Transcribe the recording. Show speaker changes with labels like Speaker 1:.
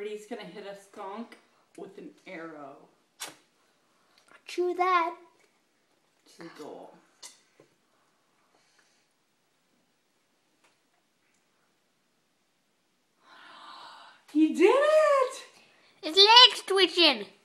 Speaker 1: Freddy's gonna hit a skunk with an arrow.
Speaker 2: True that.
Speaker 1: To the goal. He did it!
Speaker 2: His leg's twitching.